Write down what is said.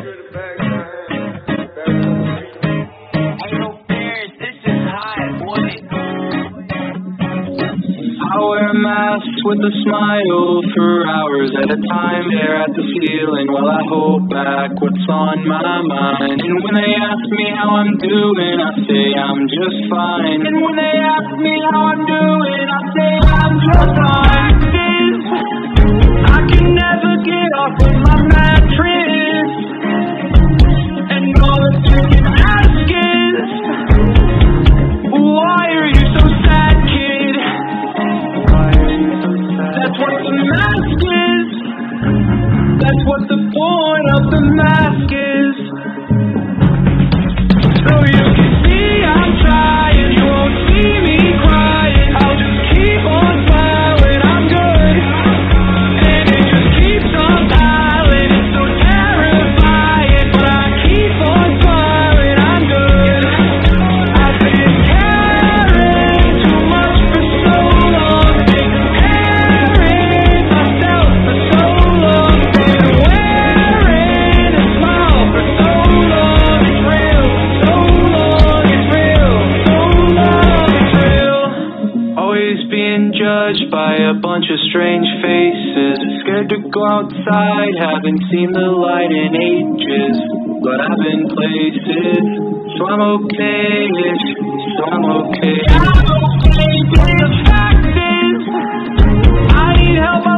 I wear masks with a smile for hours at a time, stare at the ceiling while I hold back what's on my mind. And when they ask me how I'm doing, I say I'm just fine. And when they ask me how I'm doing, I say I'm just fine. I can never get off of my mattress, and all that you can ask is, why are you so sad, kid? That's what the mask is. That's what the point of the mask is. So you can see I'm trying, you won't see me crying. I'll just keep on smiling, I'm good. And it just keeps on piling, it's so terrifying. But I keep on smiling, I'm good. I've been caring too much for so long, been comparing myself for so long, been wearing a smile for so long. It's real, so long, it's real, so long, it's real. Always being judged by a bunch of strange faces, scared to go outside, haven't seen the light in ages. But I've been places, so I'm okay-ish, so I'm okay. I'm okay, but the fact is, I need help.